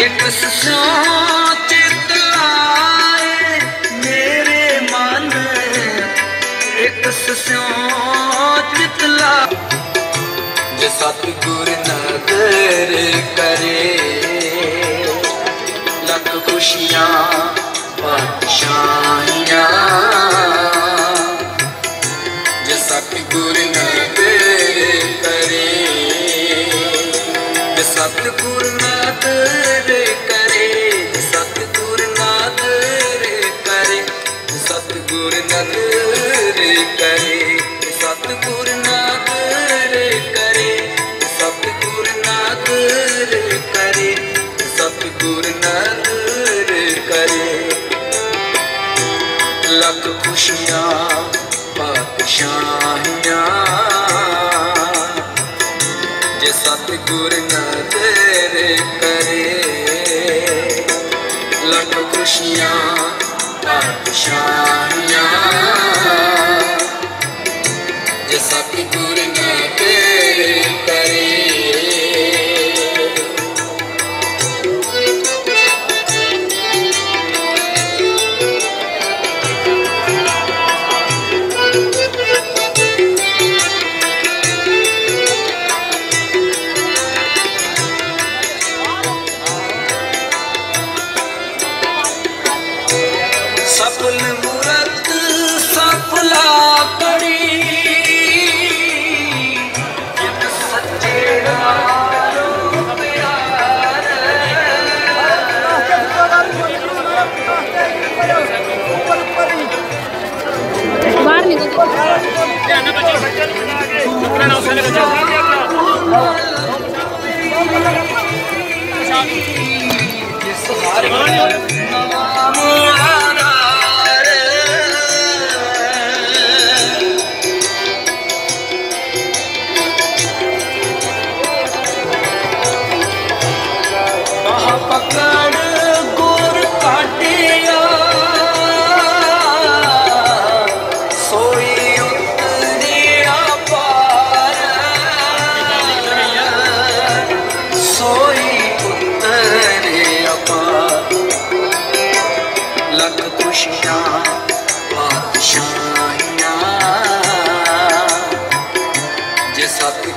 एक चित लाए मेरे मन, एक चित ला जो सतगुर नदर करे, लख खुशियां बादशाहियां जो सतगुर नदर करे, जो सतगुर नदर करे, सतगुर नदर करे, सतगुर नदर करे, सतगुर नदर करे, सतगुर नदर करे, सतगुर नदर करे, लख खुशियां बादशाहियां जे सतगुर नदर करे, लख खुशियां बादशाहियां जे सतगुर नदर करे। सफल मूरत सफला कड़ी, जित सच्चे नारो प्यार, बाहर निकल पकड़ गुर काटिया, सोई उतरिया पार, सोई उतरिया पार, लख खुशियां बादशाहियां जे सत